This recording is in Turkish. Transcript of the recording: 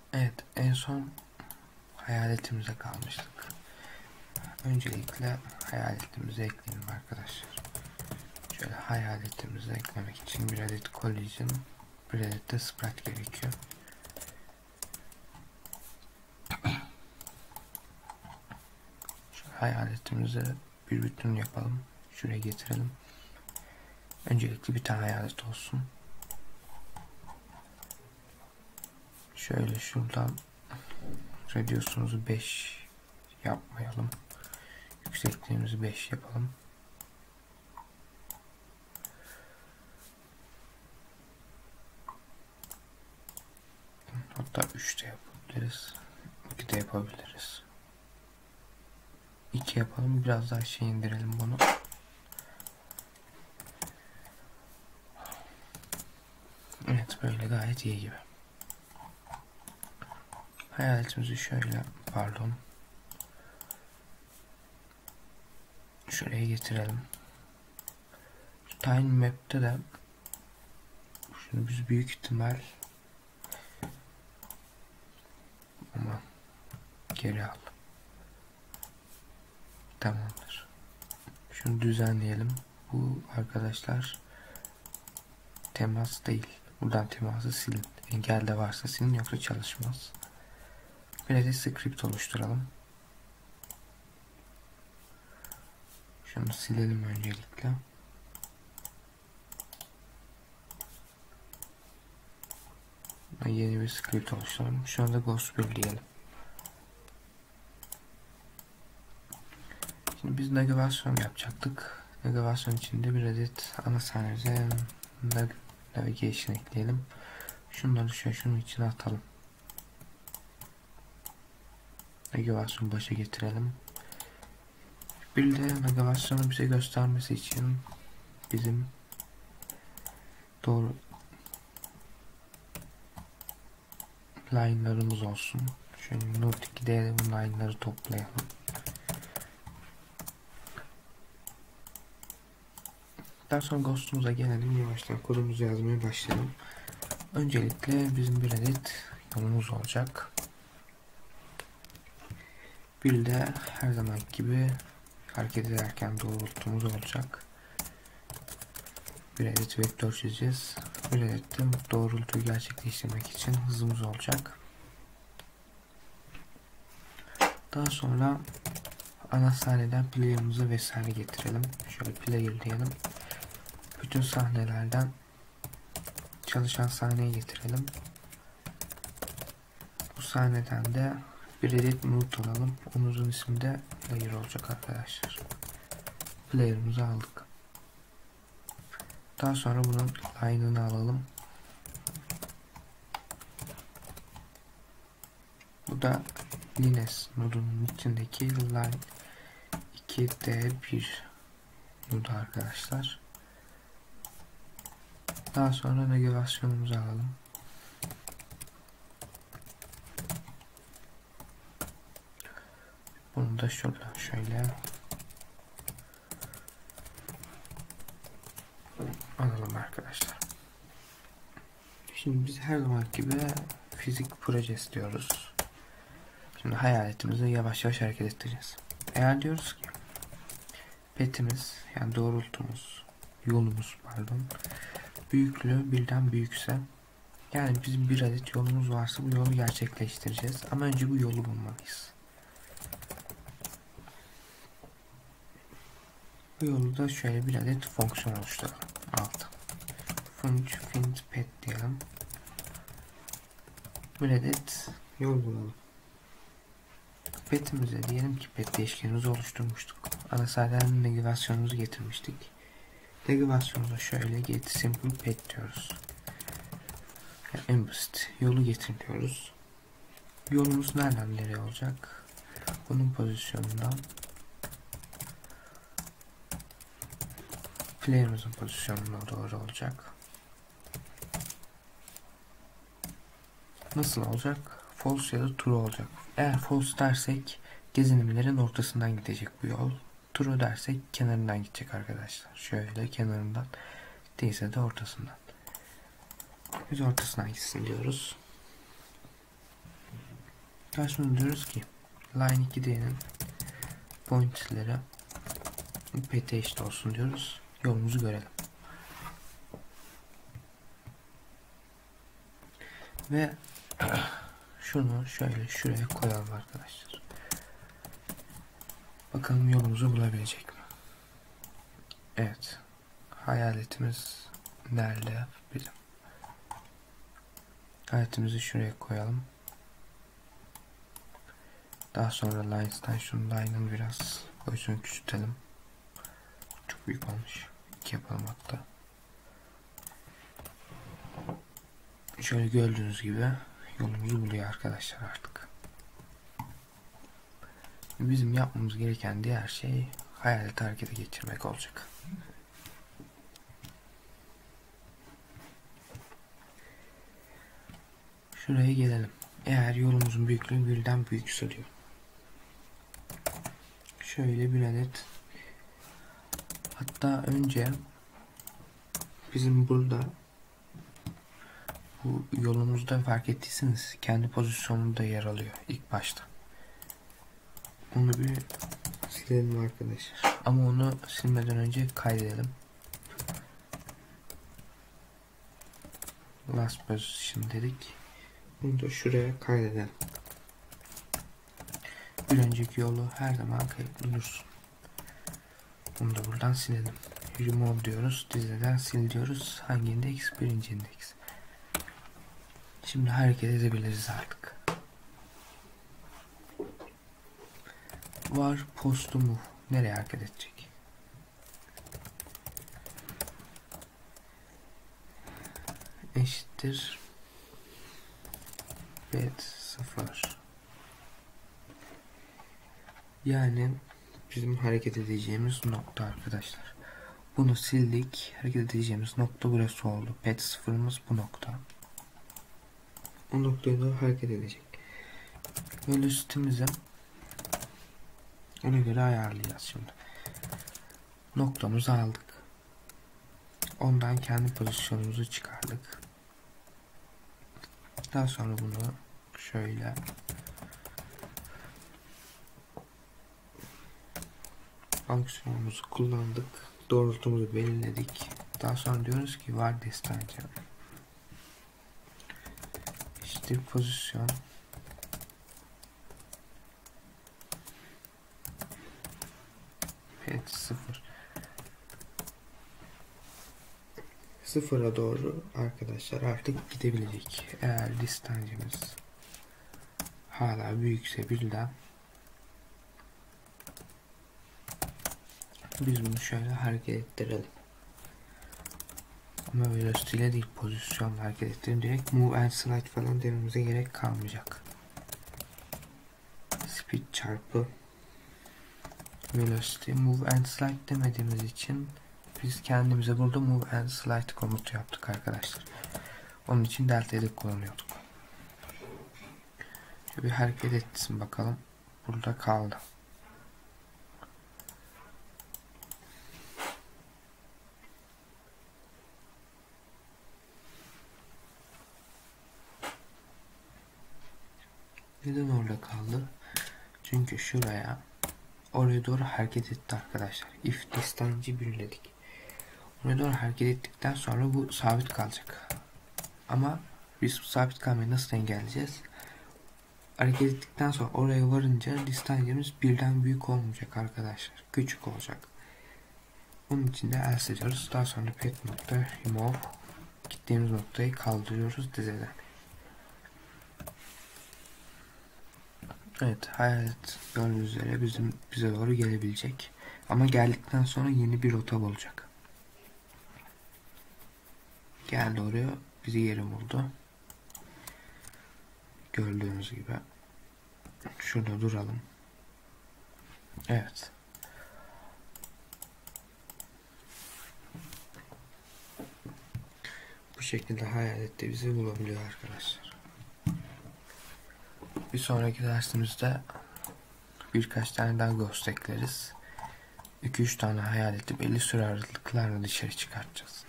Evet, en son hayaletimize kalmıştık. Öncelikle hayaletimizi ekleyelim arkadaşlar. Şöyle hayaletimizi eklemek için bir adet collision, bir adet de sprite gerekiyor. Şöyle hayaletimizi bir bütün yapalım. Şuraya getirelim. Öncelikle bir tane hayalet olsun. Şöyle şuradan radius'umuzu 5 yapmayalım. Yüksekliğimizi 5 yapalım. Hatta 3 de yapabiliriz. 2 de yapabiliriz. 2 yapalım. Biraz daha şey indirelim bunu. Evet, böyle gayet iyi gibi. Hayaletimizi şöyle, pardon, şuraya getirelim. Şu Tiny Map'te de şunu biz büyük ihtimal ama geri al. Tamamdır. Şunu düzenleyelim. Bu arkadaşlar temas değil. Buradan teması silin. Engel de varsa silin, yoksa çalışmaz. Bir de script oluşturalım. Şunu silelim öncelikle. Yeni bir script oluşturalım. Şu anda Ghost 1 diyelim. Şimdi biz navigasyon yapacaktık. Navigasyon içinde bir adet ana sahnemize navigation ekleyelim. Şunları şunun içine atalım. Navigasyon başa getirelim. Bir de navigasyonu bize göstermesi için bizim doğru line'larımız olsun. Şöyle Node 2'de bu line'ları toplayalım. Daha sonra Ghost'umuza gelelim. Yavaştan kodumuzu yazmaya başlayalım. Öncelikle bizim bir adet yolumuz olacak. Bir de her zaman gibi hareket ederken doğrultumuz olacak. Bir adet vektör çizeceğiz. Bir adet de doğrultuyu gerçekleştirmek için hızımız olacak. Daha sonra ana sahneden player'ımızı vesaire getirelim. Şöyle player diyelim. Bütün sahnelerden çalışan sahneye getirelim. Bu sahneden de bir adet node alalım. Onun ismi de player olacak arkadaşlar. Player'ımızı aldık. Daha sonra bunun line'ını alalım. Bu da Lines nodunun içindeki line 2D1 nodu arkadaşlar. Daha sonra navigasyonumuzu alalım. Bunu da şuradan şöyle alalım arkadaşlar. Şimdi biz her zaman gibi fizik projesi diyoruz. Şimdi hayaletimizi yavaş yavaş hareket ettireceğiz. Eğer diyoruz ki petimiz, yani doğrultumuz, yolumuz pardon, büyüklüğü birden büyükse, yani bizim bir adet yolumuz varsa bu yolu gerçekleştireceğiz. Ama önce bu yolu bulmalıyız. Bu yolu da şöyle bir adet fonksiyon oluşturalım. Alt find pet diyelim. Bir adet yol bulalım. Petimize diyelim ki pet değişkenimizi oluşturmuştuk. Ana sahneden navigasyonumuzu getirmiştik. Navigasyonumuza şöyle get simple pet diyoruz. Yani en basit yolu getir diyoruz. Yolumuz nereden nereye olacak? Bunun pozisyonundan player'ımızın pozisyonuna doğru olacak. Nasıl olacak? False ya da true olacak. Eğer false dersek gezinimlerin ortasından gidecek bu yol. True dersek kenarından gidecek arkadaşlar. Şöyle kenarından, değilse de ortasından. Biz ortasından gitsin diyoruz. Daha sonra diyoruz ki line 2D'nin pointer'leri pet'e eşit olsun diyoruz. Yolumuzu görelim. Ve şunu şöyle şuraya koyalım arkadaşlar. Bakalım yolumuzu bulabilecek mi? Evet. Hayaletimiz nerede? Bizim. Hayaletimizi şuraya koyalım. Daha sonra lines'tan şunun line'ın biraz boyutunu küçültelim. Çok büyük olmuş. 2 yapalım hatta. Şöyle gördüğünüz gibi yolumuzu buluyor arkadaşlar artık. Bizim yapmamız gereken diğer şey hayaleti harekete geçirmek olacak. Şuraya gelelim. Eğer yolumuzun büyüklüğü birden büyükse diyor. Şöyle bir adet. Hatta önce bizim burada bu yolumuzda fark ettiyseniz kendi pozisyonunda yer alıyor ilk başta. Onu bir silelim arkadaşlar. Ama onu silmeden önce kaydedelim. Last position dedik. Bunu da şuraya kaydedelim. Bir önceki yolu her zaman kayıtlı dursun. Bunu da buradan silelim. Remove diyoruz. Diziden sil diyoruz. Hangi indeks? Birinci indeks. Şimdi hareket edebiliriz artık. Var postu move. Nereye hareket edecek? Eşittir bed 0. Yani bizim hareket edeceğimiz nokta arkadaşlar. Bunu sildik. Hareket edeceğimiz nokta burası oldu. Bed 0'ımız bu nokta. O noktaya doğru hareket edecek. Velocity'mizi ona göre ayarlayacağız şimdi. Noktamızı aldık. Ondan kendi pozisyonumuzu çıkardık. Daha sonra bunu şöyle fonksiyonumuzu kullandık. Doğrultumuzu belirledik. Daha sonra diyoruz ki var distance eşittir pozisyon pet 0. Sıfıra doğru arkadaşlar artık gidebilecek. Eğer distancemiz hala büyükse birden biz bunu şöyle hareket ettirelim. Ama velocity ile değil, pozisyonla hareket ettirelim. Direkt move and slide falan dememize gerek kalmayacak. Speed çarpı velocity, move and slide demediğimiz için biz kendimize burada move and slide komutu yaptık arkadaşlar. Onun için delta'yı kullanıyorduk. Şöyle bir hareket etsin bakalım. Burada kaldı. Neden orada kaldı? Çünkü oraya doğru hareket etti arkadaşlar. If distance'i belirledik. Oraya doğru hareket ettikten sonra bu sabit kalacak. Ama biz bu sabit kalmayı nasıl engelleyeceğiz? Hareket ettikten sonra oraya varınca distance'imiz birden büyük olmayacak arkadaşlar. Küçük olacak. Onun için de else ediyoruz. Daha sonra pet nokta remove, gittiğimiz noktayı kaldırıyoruz dizeden. Evet, hayalet gördüğünüz üzere bize doğru gelebilecek. Ama geldikten sonra yeni bir rota bulacak. Geldi oraya, bizi yeri buldu. Gördüğünüz gibi. Şurada duralım. Evet. Bu şekilde hayalet de bizi bulabiliyor arkadaşlar. Bir sonraki dersimizde birkaç tane daha ghost ekleriz. 2-3 tane hayaleti belli süre aralıklarla dışarı çıkartacağız.